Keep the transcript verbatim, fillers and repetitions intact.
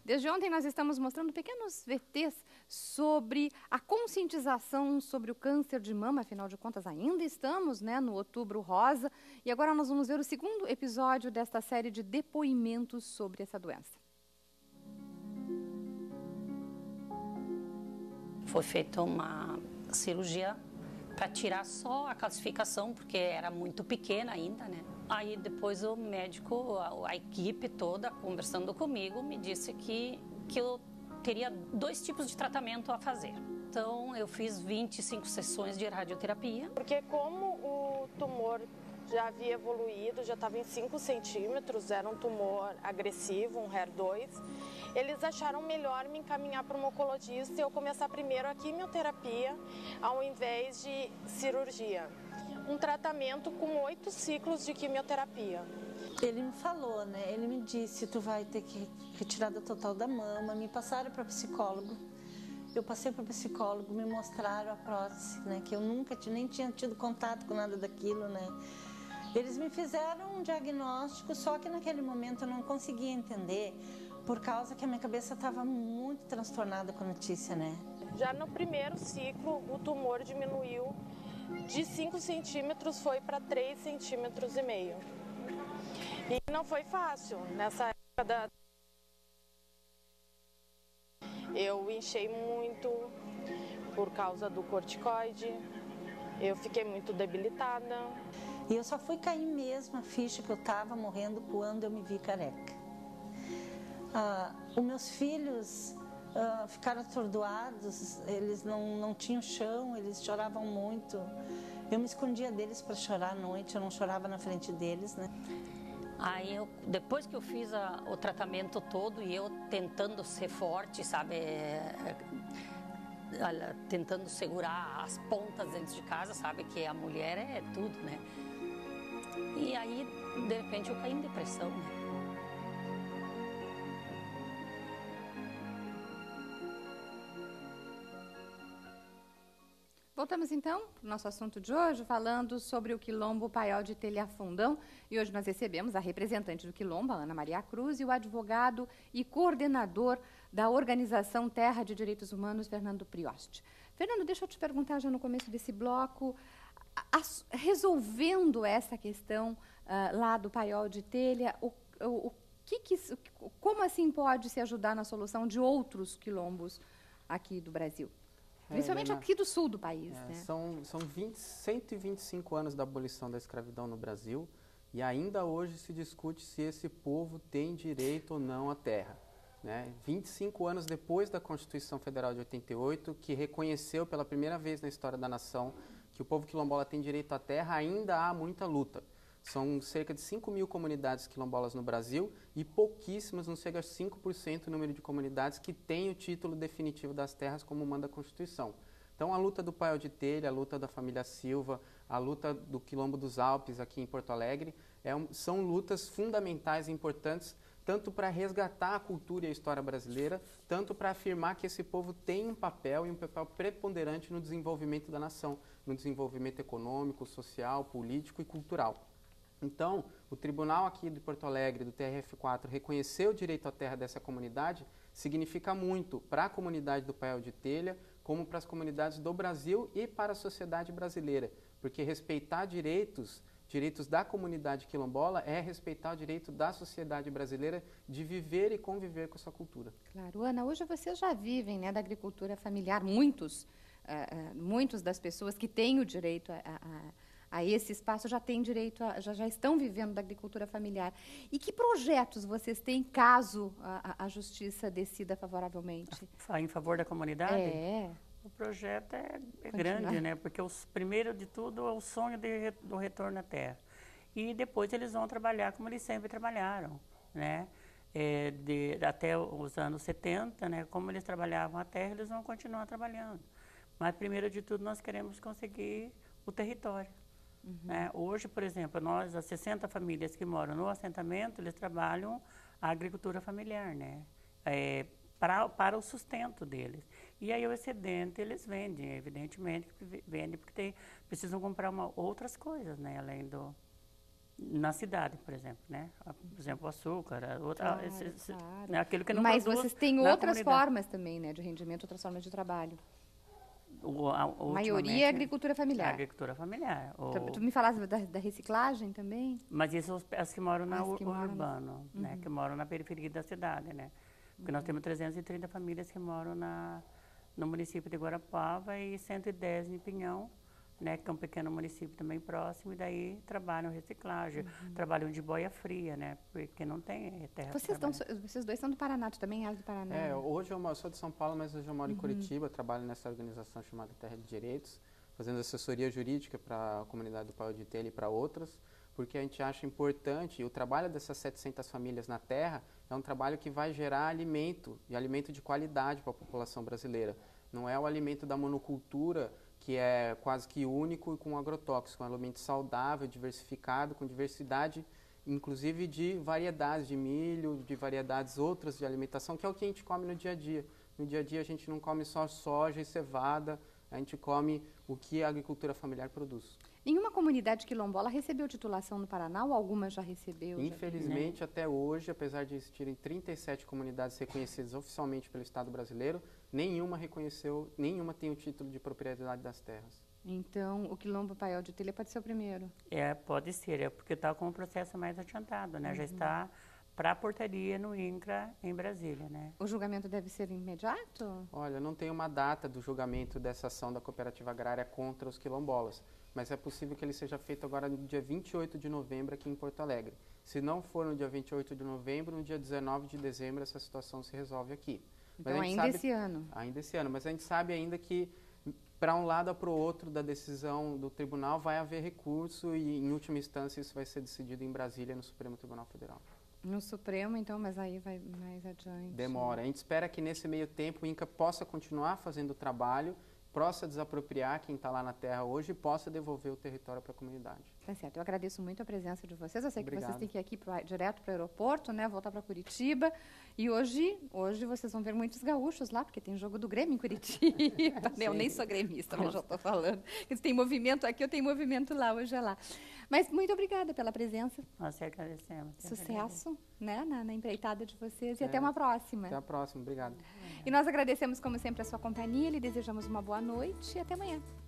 Desde ontem nós estamos mostrando pequenos V Tês sobre a conscientização sobre o câncer de mama, afinal de contas ainda estamos, né, no Outubro Rosa, e agora nós vamos ver o segundo episódio desta série de depoimentos sobre essa doença. Foi feita uma cirurgia para tirar só a calcificação, porque era muito pequena ainda, né? Aí depois o médico, a, a equipe toda, conversando comigo, me disse que, que eu teria dois tipos de tratamento a fazer. Então eu fiz vinte e cinco sessões de radioterapia. Porque como o tumor já havia evoluído, já estava em cinco centímetros, era um tumor agressivo, um H E R dois, eles acharam melhor me encaminhar para um oncologista e eu começar primeiro a quimioterapia, ao invés de cirurgia. Um tratamento com oito ciclos de quimioterapia. Ele me falou, né? Ele me disse, tu vai ter que retirada total da mama, me passaram para psicólogo. Eu passei para o psicólogo, me mostraram a prótese, né? Que eu nunca nem tinha tido contato com nada daquilo, né? Eles me fizeram um diagnóstico, só que naquele momento eu não conseguia entender, por causa que a minha cabeça estava muito transtornada com a notícia, né? Já no primeiro ciclo, o tumor diminuiu de cinco centímetros, foi para três centímetros e meio. E não foi fácil, nessa época da... Eu inchei muito por causa do corticoide, eu fiquei muito debilitada. E eu só fui cair mesmo a ficha que eu estava morrendo quando eu me vi careca. Ah, os meus filhos ah, ficaram atordoados, eles não, não tinham chão, eles choravam muito. Eu me escondia deles para chorar à noite, eu não chorava na frente deles, né? Aí, eu, depois que eu fiz a, o tratamento todo e eu tentando ser forte, sabe, é, é, tentando segurar as pontas dentro de casa, sabe, que a mulher é tudo, né? E aí, de repente, eu caí em depressão, né? Voltamos então para o nosso assunto de hoje, falando sobre o Quilombo Paiol de Telha Fundão. E hoje nós recebemos a representante do Quilombo, a Ana Maria Cruz, e o advogado e coordenador da Organização Terra de Direitos Humanos, Fernando Prioste. Fernando, deixa eu te perguntar já no começo desse bloco, a, a, resolvendo essa questão uh, lá do Paiol de Telha, o, o, o que, que, como assim pode se ajudar na solução de outros quilombos aqui do Brasil? Principalmente é, Helena, aqui do sul do país. É, né? São, são vinte, cento e vinte e cinco anos da abolição da escravidão no Brasil e ainda hoje se discute se esse povo tem direito ou não à terra. Né? vinte e cinco anos depois da Constituição Federal de oitenta e oito, que reconheceu pela primeira vez na história da nação que o povo quilombola tem direito à terra, ainda há muita luta. São cerca de cinco mil comunidades quilombolas no Brasil e pouquíssimas, não chega a cinco por cento o número de comunidades que têm o título definitivo das terras como manda a Constituição. Então a luta do Paiol de Telha, a luta da família Silva, a luta do Quilombo dos Alpes aqui em Porto Alegre, é um, são lutas fundamentais e importantes tanto para resgatar a cultura e a história brasileira, tanto para afirmar que esse povo tem um papel e um papel preponderante no desenvolvimento da nação, no desenvolvimento econômico, social, político e cultural. Então, o tribunal aqui de Porto Alegre, do T R F quatro, reconhecer o direito à terra dessa comunidade significa muito para a comunidade do Paiol de Telha, como para as comunidades do Brasil e para a sociedade brasileira, porque respeitar direitos, direitos da comunidade quilombola é respeitar o direito da sociedade brasileira de viver e conviver com a sua cultura. Claro. Ana, hoje vocês já vivem, né, da agricultura familiar, muitos, uh, uh, muitos das pessoas que têm o direito a... a a esse espaço já têm direito, a, já, já estão vivendo da agricultura familiar. E que projetos vocês têm caso a, a justiça decida favoravelmente? Em favor da comunidade? É. O projeto é, é grande, né? Porque os, primeiro de tudo é o sonho de, do retorno à terra. E depois eles vão trabalhar como eles sempre trabalharam, né? É, de, até os anos setenta, né? Como eles trabalhavam a terra, eles vão continuar trabalhando. Mas primeiro de tudo nós queremos conseguir o território. Uhum. Né? Hoje, por exemplo, nós, as sessenta famílias que moram no assentamento, eles trabalham a agricultura familiar, né? É, para, para o sustento deles. E aí o excedente eles vendem, evidentemente, vendem porque tem, precisam comprar uma, outras coisas, né? Além do, na cidade, por exemplo, né? Por exemplo, o açúcar, a outra, Claro, esse, esse, claro. né? Aquilo que não Mas produz vocês têm na outras comunidade. formas também, né, de rendimento, outras formas de trabalho. O, a, A maioria ultimamente, é agricultura familiar. A agricultura familiar. O, Tu, tu me falaste da, da reciclagem também? Mas isso são as- as que moram na As ur- que moram na- urbano, né? Que moram na periferia da cidade, né? Porque nós temos trezentas e trinta famílias que moram na, no município de Guarapuava e cento e dez em Pinhão, né? Que é um pequeno município também próximo, e daí trabalham reciclagem, trabalham de boia fria, né? Porque não tem terra pra Vocês, estão, trabalhar. vocês dois são do Paraná, tu também és do Paraná. É, né? hoje eu moro- sou de São Paulo, mas hoje eu moro em Curitiba, trabalho nessa organização chamada Terra de Direitos, fazendo assessoria jurídica para a comunidade do Paiol de Telha e para outras, porque a gente acha importante, o trabalho dessas setecentas famílias na terra é um trabalho que vai gerar alimento, e alimento de qualidade para a população brasileira. Não é o alimento da monocultura, que é quase que único e com agrotóxico, é um alimento saudável, diversificado, com diversidade, inclusive de variedades de milho, de variedades outras de alimentação, que é o que a gente come no dia a dia. No dia a dia a gente não come só soja e cevada, a gente come o que a agricultura familiar produz. Nenhuma comunidade quilombola recebeu titulação no Paraná ou alguma já recebeu? já? Infelizmente, até hoje, apesar de existirem trinta e sete comunidades reconhecidas oficialmente pelo Estado brasileiro, nenhuma reconheceu, nenhuma tem o título de propriedade das terras. Então, o Quilombo Paiol de Telha pode ser o primeiro. É, pode ser, é porque está com o processo mais adiantado, né? Já está para a portaria no INCRA em Brasília, né? O julgamento deve ser imediato? Olha, não tem uma data do julgamento dessa ação da cooperativa agrária contra os quilombolas, mas é possível que ele seja feito agora no dia vinte e oito de novembro aqui em Porto Alegre. Se não for no dia vinte e oito de novembro, no dia dezenove de dezembro essa situação se resolve aqui. Mas Então, a gente ainda sabe- esse ano. Ainda esse ano, mas a gente sabe ainda que para um lado ou para o outro da decisão do tribunal vai haver recurso e, em última instância, isso vai ser decidido em Brasília, no Supremo Tribunal Federal. No Supremo, então, mas aí vai mais adiante. Demora. A gente espera que nesse meio tempo o INCRA possa continuar fazendo o trabalho, possa desapropriar quem está lá na terra hoje e possa devolver o território para a comunidade. Tá certo. Eu agradeço muito a presença de vocês. Eu sei que Obrigado. vocês têm que ir aqui pro, direto para o aeroporto, né? Voltar para Curitiba. E hoje, hoje vocês vão ver muitos gaúchos lá, porque tem jogo do Grêmio em Curitiba. Eu nem sou gremista, mas já estou falando. Se tem movimento aqui, eu tenho movimento lá, hoje é lá. Mas muito obrigada pela presença. Nós te agradecemos. Sucesso, né, na, na empreitada de vocês. E É. até uma próxima. Até a próxima. Obrigado. E nós agradecemos, como sempre, a sua companhia. Lhe desejamos uma boa noite e até amanhã.